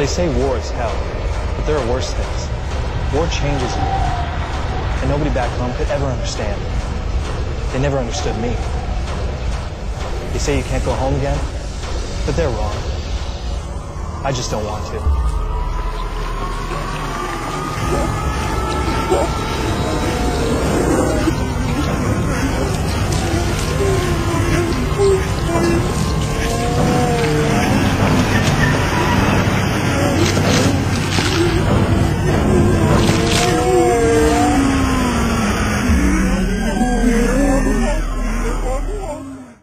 They say war is hell, but there are worse things. War changes you, and nobody back home could ever understand. They never understood me. They say you can't go home again, but they're wrong. I just don't want to.